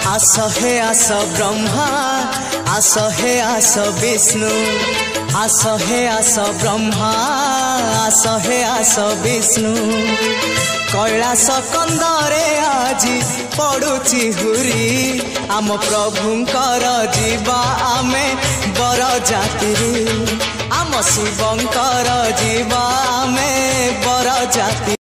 आस हे आस ब्रह्मा आस हे आस विष्णु आस हे आस ब्रह्मा आस हे आस विष्णु कैलास कंदरे आजी पड़ुची हुरी आम प्रभुंकर जीवा आमे बर जाति आम शिवंकर जीवा आमे